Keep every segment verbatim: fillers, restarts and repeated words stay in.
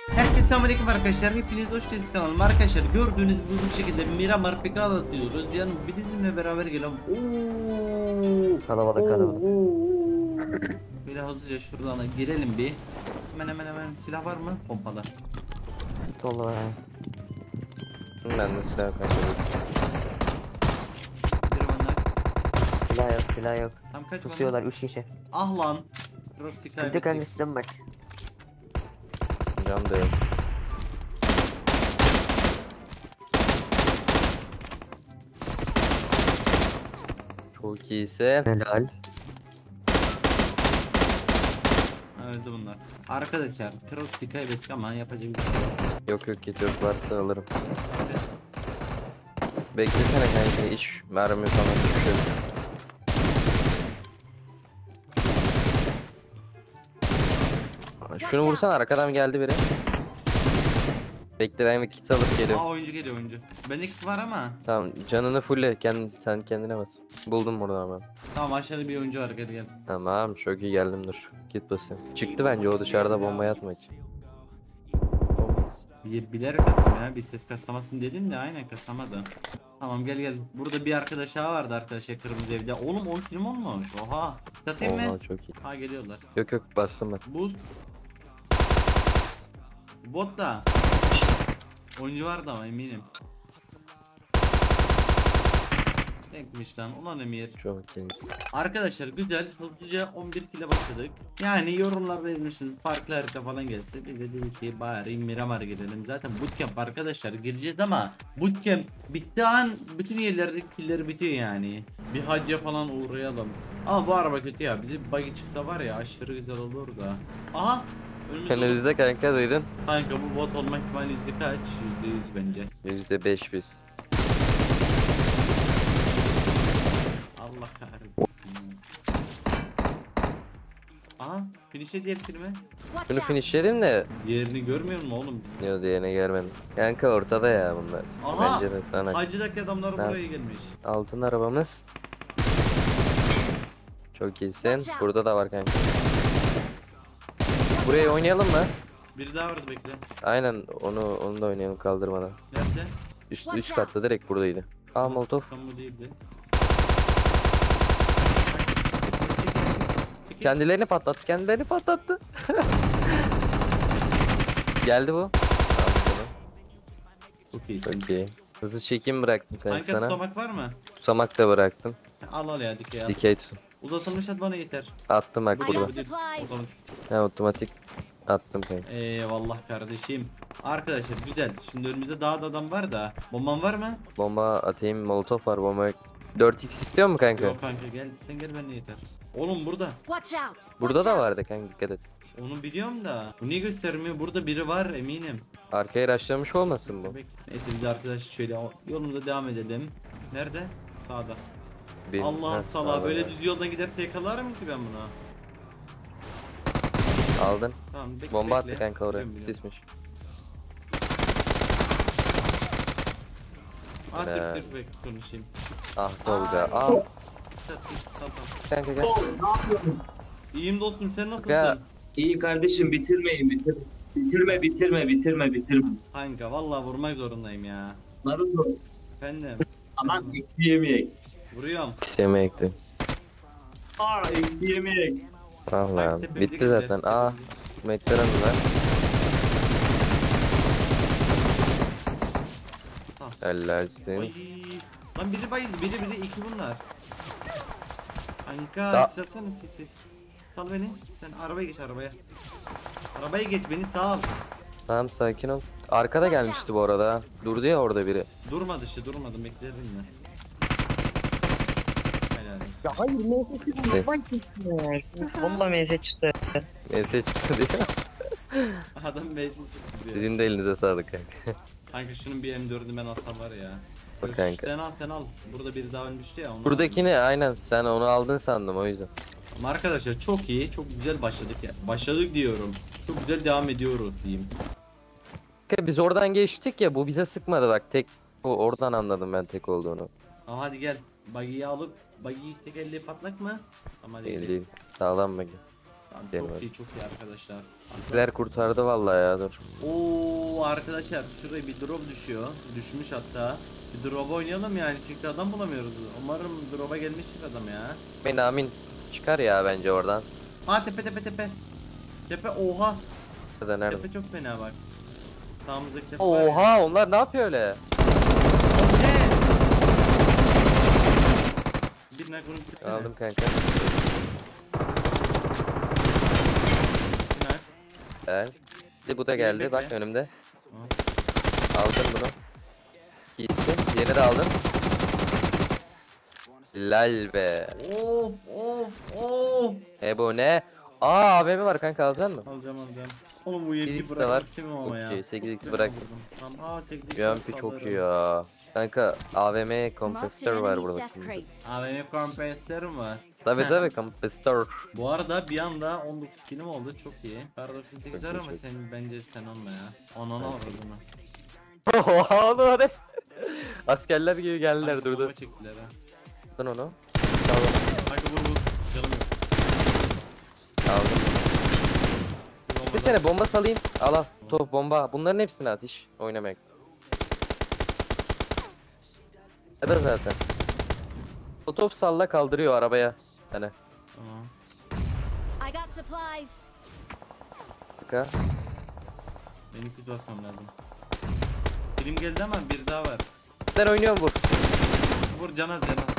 Herkese selamünaleyküm arkadaşlar. Hepiniz hoş geldiniz kanalıma arkadaşlar. Gördüğünüz gibi bu şekilde Miramar P K atıyoruz. Yani bir bizimle beraber gelen. Oo. Kalabalık kalabalık. Böyle hızlıca şuradan girelim bir. Hemen hemen hemen silah var mı? Pompalı. Dolu var. Ben de silah kaçırdım. Gidelim onlar. Silah yok, silah yok. Tam kaç Tutuyorlar üç kişi. Ah lan. Roxy Sıkıntı kanka, kaybettik. sizden bak. Can da yok. Çok iyisin. Helal. Öldü bunlar. Arkadaşlar Roxy kaybettik ama yapacak bir şey yok. Yok yok git yok varsa alırım. Beklesene kanka iş mermi falan düşüyor. Şunu vursana arkadan geldi biri. Bekle ben bir kit alıp Aa geliyorum. oyuncu geliyor oyuncu. Bende kit var ama. Tamam canını fulle kend, sen kendine bas. Buldum buradan ben. Tamam aşağıda bir oyuncu var, gel gel. Tamam çok iyi geldim dur. Git basayım. Çıktı bence o dışarıda bomba atmak için. Bir bilerek attım ya, bir ses kasamasın dedim de aynen kasamadı. Tamam gel gel. Burada bir arkadaş daha vardı arkadaşlar kırmızı evde. Oğlum on kilim olmuş. Oha. Satayım mı? Oha çok iyi. Ha geliyorlar. Yok yok bastım ben. Bu bot da. Oyuncu vardı ama eminim. Tekmiş lan ulan Emir. Çok iyisin. Arkadaşlar güzel hızlıca on bir kile başladık. Yani yorumlarda yazmışsınız farklı harita falan gelse biz de dedik ki bari Miramar girelim. Zaten bootcamp arkadaşlar gireceğiz ama bootcamp bittiği an bütün yerlerde killer bitiyor yani. Bir hacca falan uğrayalım. Ama bu araba kötü ya, bize buggy çıksa var ya aşırı güzel olur da. Aha önümüzde olur. Önümüzde kanka duydun. Kanka bu bot olma ihtimali yüzde kaç? Yüzde yüz bence. yüzde beş yüz. Allah kahretsin. Aha finish'e diğer kelime. Bunu finishledim de Diğerini görmüyor musun oğlum? yok diyene gelmedim. Kanka ortada ya bunlar. Aha! Bence de sana. Hacıdaki adamlar Nerede? buraya gelmiş. Altın arabamız. Çok iyisin. Burada da var kanka. Buraya oynayalım mı? Biri daha vardı, bekle. Aynen onu onu da oynayalım kaldırmadan. Nerede? Üst üst katta direkt buradaydı. Aa molotov. Sıkan değildi. Kendilerini patlattı. Kendilerini patlattı. Geldi bu. Çok iyisin. Çok iyi. Hızlı çekim bıraktım kanka Kanka sana. tutamak var mı? Tutamak da bıraktım. Al al ya, dikey al. Dikey tutun. Uzatılmış at bana yeter. Attım bak Bu burada. değil, bu değil. Uzatılmış. Ha otomatik attım kanka. Eyvallah kardeşim. Arkadaşlar güzel. Şimdi önümüzde daha da adam var da. Bomban var mı? Bomba atayım, molotof var, bomba yok. dört x istiyor mu kanka? Yok kanka, gel sen gel, benimle yeter. Oğlum burada. Watch out. Burada da vardı kanka dikkat et. Onu biliyorum da. Bu niye göstermiyor? Burada biri var eminim. Arkaya rushlamış olmasın bu? Bek- Neyse biz arkadaş şöyle o- yolumuza devam edelim. Nerede? Sağda. Benim- Allah Heh, sala sağda böyle var. düz yoldan gider yakalarım ki ben bunu. Aldın. Tamam bekle. Bomba bekle. attı kanka oraya. Biliyorum, biliyorum. Sismiş. Ah Helal. dur dur bekle konuşayım. Ah Tolga. Ah. Çat, Tamam tamam. Kanka gel. İyiyim dostum, sen nasılsın? Ya. İyi kardeşim, bitirmeyin bitir. Bitirme bitirme bitirme bitirme. Kanka vallahi vurmak zorundayım ya. Naruto Efendim. aman eksi yemeyek. Vuruyorum. Kiseme ekti. Aa eksi yemeyek. Ah Bak, lan. tepemize Bitti geldi, zaten. Ah. Meklerin var. Tamam. Helalsin. Ay. Lan biri bayıldı, biri biri iki bunlar. Kanka Da- istesene siz siz. Sal beni. Sen arabaya geç arabaya. Arabaya geç, beni sal. Tamam sakin ol. Arkada gelmişti bu arada. ha. Durdu ya orada biri. Durmadı işte, durmadım, beklerim mi? Helal. Ya hayır M S çıktı. Vay çıktı. Valla M S çıktı. Neyse çıktı diye. Adam meclis çıktı diyor. Sizin de elinize sağlık kanka. Kanka şunun bir M dördünü ben alsam var ya. Bak Öf, kanka. Sen al sen al. Burada biri daha ölmüştü ya. Onu Buradakini aynen sen onu aldın sandım o yüzden. Ama arkadaşlar çok iyi, çok güzel başladık ya. Başladık diyorum. Çok güzel devam ediyoruz diyeyim. Kanka biz oradan geçtik ya bu bize sıkmadı bak tek o oradan anladım ben tek olduğunu. Ama hadi gel. Buggy'yi alıp buggy'yi tek elle patlak mı? Ama hadi Değil gidelim. değil. Sağlam bak. Tamam, Gel çok hadi. iyi çok iyi arkadaşlar. Sizler kurtardı vallahi ya, dur. Oo arkadaşlar şuraya bir drop düşüyor. Düşmüş hatta. Bir drop oynayalım yani çünkü adam bulamıyoruz. Umarım drop'a gelmiştir adam ya. Amin amin. Çıkar ya bence oradan. Aa tepe tepe tepe. Tepe oha. Nerede nerede? Tepe çok fena bak. Sağımızdaki tepe var ya. Oha, onlar ne yapıyor öyle? Bir nakunu bitirsene. Aldım kanka. Bir nak. Evet. Bir bu da geldi bak önümde. Tamam. Aldım bunu. İkisi. Diğerini de aldım. Lal be. Of of of. E bu ne? Aa A V M var kanka, alacaksın mı? Alacağım alacağım. Oğlum bu sekiz yediği x de bırakmak var. istemem ama ya. Okey, sekiz x Ben bıraktım. vurdum. Tamam aa sekiz x U M P çok iyi ya. Kanka A V M Marked kompensatör an var enemy's burada death şimdi. crate. A V M kompresörüm var. Tabi tabi kompensatör. Bu arada bir anda on dokuz kilim oldu çok iyi. Kar doksan sekiz Çok var iyi, ama çok sen bence sen olma ya. Onana vurdun. Oha onu hadi. Askerler gibi geldiler durdu. Bomba çektiler ha. Tutun onu. Kanka vur vur. Canım yok. Aldım. Bir bomba Bir sene bomba salayım. Al al. Top bomba. Bunların hepsini at iş. Oynamak. Ya da zaten. O top salla kaldırıyor arabaya. Hani. Tamam. I got supplies. Kanka. Benim kit basmam lazım. Film geldi ama bir daha var. Ben oynuyorum vur. Vur canaz canaz.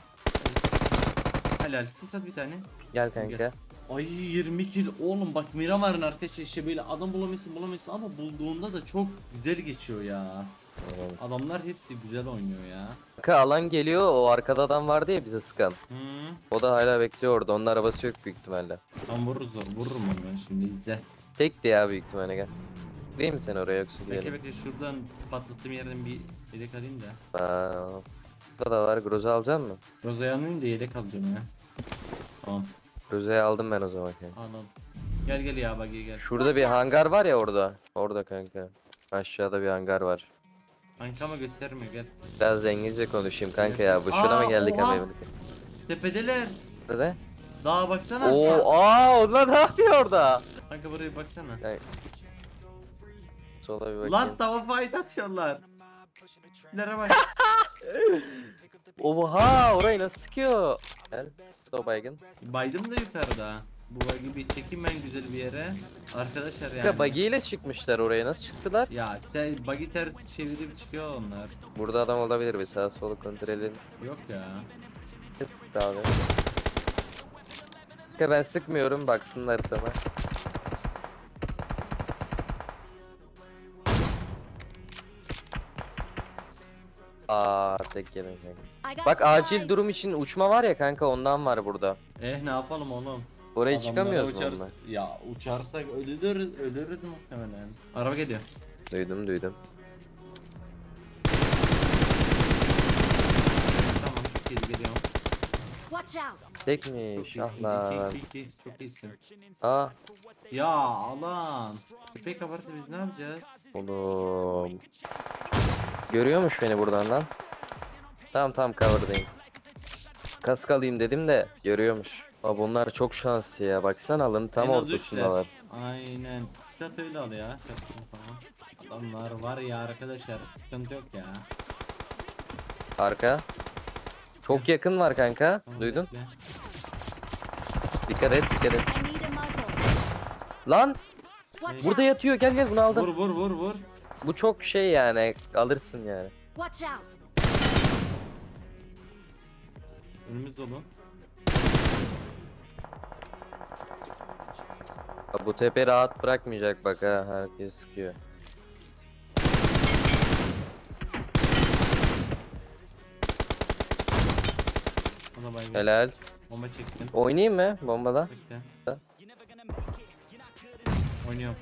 Helal sis at bir tane. Gel kanka. Ay yirmi kill oğlum bak Miramar'ın arkadaşlar işte böyle adam bulamıyorsun bulamıyorsun ama bulduğunda da çok güzel geçiyor ya. Adamlar hepsi güzel oynuyor ya. Kanka alan geliyor, o arkada adam vardı ya bize sıkan. Hı. O da hala bekliyor orada. Onun arabası yok büyük ihtimalle. Tam vururuz onu vururum onu ben şimdi izle. Tekti ya büyük ihtimalle, gel. Değil mi sen oraya yoksa Bekle gidelim? bekle şuradan patlattığım yerden bir yedek alayım da. Aa, burada da var. Groza alacaksın mı? Rozaya'nın da yedek alacağım ya. Tamam Groza'yı aldım ben o zaman kanka. anladım. Gel gel ya bak gel. Şurada bir hangar var ya orada. Orada kanka. Aşağıda bir hangar var. Ankama göstermiyor gel. Biraz da İngilizce konuşayım kanka ya. Boşuna Aa, mı geldik oha! ama? Tepedeler. Nerede? Daha baksana. sağ- Oo, aa onlar ne yapıyor orada? Kanka buraya baksana. Kanka. Sola bir bakayım. Lan tava fight atıyorlar. Nereye bak. Oha, orayı nasıl sıkıyor? Gel. O baygın. Baydım da yukarıda. Bu buggy bir çekeyim ben güzel bir yere. Arkadaşlar yani. Ya buggy ile çıkmışlar oraya, nasıl çıktılar? Ya te, buggy ters çevirip çıkıyor onlar. Burada adam olabilir, bir sağa sola kontrol edelim. Yok ya. Ne sıktı abi? Kanka ben sıkmıyorum, baksınlar sana. Aa tek yedim kanka. I got Bak acil supplies. durum için uçma var ya kanka, ondan var burada. Eh ne yapalım oğlum. Oraya Adamlara çıkamıyoruz mu uçar- onunla? Ya uçarsak ölürüz, ölürüz muhtemelen. Araba geliyor. Duydum duydum. Tamam çok iyi geliyorum. Watch out. Çok Tekmiş, iyisin. ah lan. İki, iki, iki. Çok iyisin. Aa Ya alan. Köpek kaparsa biz ne yapacağız? oğlum. Görüyormuş beni buradan lan. Tamam tamam cover'dayım. Kask alayım dedim de görüyormuş. Aa bunlar çok şanslı ya, baksana alanın tam En az ortasındalar. üçler. Aynen. Sat öyle al ya. Kaskını falan. Adamlar var ya arkadaşlar sıkıntı yok ya. Arka. Çok yakın var kanka. Tamam, Duydun? bekle. Dikkat et dikkat et. I need a muzzle. Lan Watch burada out. yatıyor, gel gel bunu Vur aldım. vur vur vur. Bu çok şey yani, alırsın yani. Watch out. Önümüz dolu. Bak, bu tepe rahat bırakmayacak bak ha, herkes sıkıyor. Ona bay bay. Helal. Bomba çektim. Oynayayım mı bombada? Bekle. Da. Oynuyorum.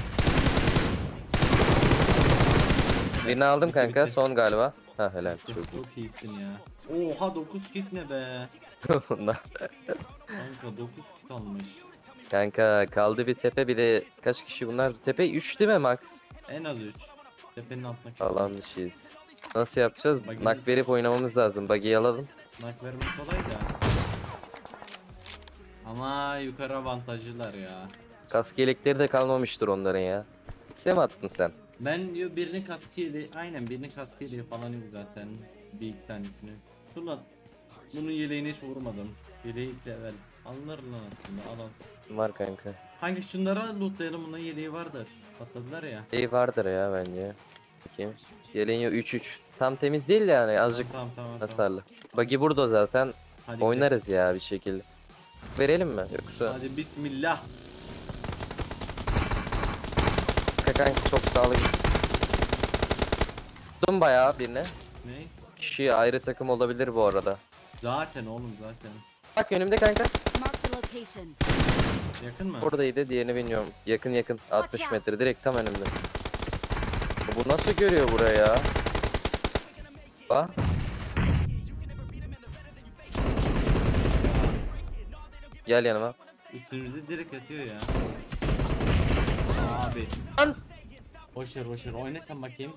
Birini aldım Bitti, kanka, bitti. son galiba. Ha helal. Çok, Çok çok iyisin ya. Oha dokuz kit ne be? Bunlar. Kanka dokuz kit almış. Kanka kaldı bir tepe, bir de kaç kişi bunlar? Tepe üç değil mi max? En az üç. Tepenin altına kit. Alan dışıyız. Nasıl yapacağız? Buggy'miz- Nak verip oynamamız lazım. Buggy'yi alalım. Snipe vermek kolay da. Ama yukarı avantajlılar ya. Kask yelekleri de kalmamıştır onların ya. Size mi attın sen? Ben diyor birini kaskıyla, aynen birini kaskıyla falan yok zaten. Bir iki tanesini. Dur lan. Bunun yeleğine hiç vurmadım. Yeleği level. Alınır lan aslında, alan. Var kanka. Hangi şunlara lootlayalım, bunun yeleği vardır. Patladılar ya. Şey vardır ya bence. Bakayım. Yeleğin üç üç. Tam temiz değil de yani azıcık Tamam tamam tamam. hasarlı. Buggy burada zaten. Hadi Oynarız ya bir şekilde. Verelim mi yoksa? gidelim. Hadi bismillah. Kanka çok sağlık. Tuttum bayağı birine. Ne? Kişi ayrı takım olabilir bu arada. Zaten oğlum zaten. Bak önümde kanka. Marked a location. Yakın mı? Buradaydı, diğerini bilmiyorum. Yakın yakın. altmış metre direkt tam önümde. Bu nasıl görüyor buraya ya? Bak. Gel yanıma. Üstümüzde direkt yatıyor ya. Abi. Lan! Boşver boşver, oyna sen bakayım.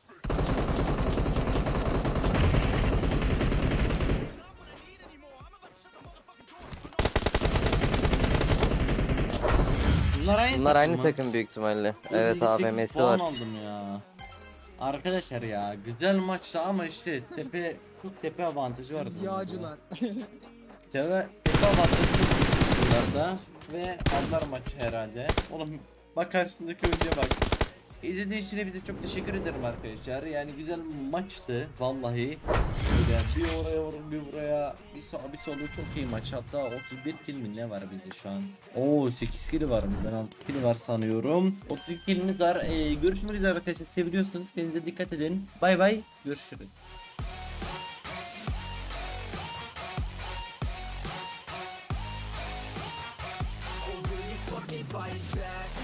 Bunlar aynı, Bunlar aynı mı? takım büyük ihtimalle. Evet elli sekiz A V M'si puan var. aldım ya. Arkadaşlar ya güzel maçtı ama işte tepe çok tepe avantajı var. Yağcılar. Tepe, tepe avantajı çok bunlarda ve aldılar maçı herhalde. Oğlum bak karşısındaki oyuncuya bak. İzlediğiniz için bize çok teşekkür ederim arkadaşlar. Yani güzel maçtı vallahi. Böyle bir oraya vurun bir buraya bir sağa bir sola çok iyi maç. Hatta otuz bir kill mi ne var bizde şu an? Oo sekiz kill var mı? Ben altı kill var sanıyorum. otuz iki killimiz var. Ee, görüşmek üzere arkadaşlar. Seviyorsunuz. Kendinize dikkat edin. Bay bay. Görüşürüz. fight back.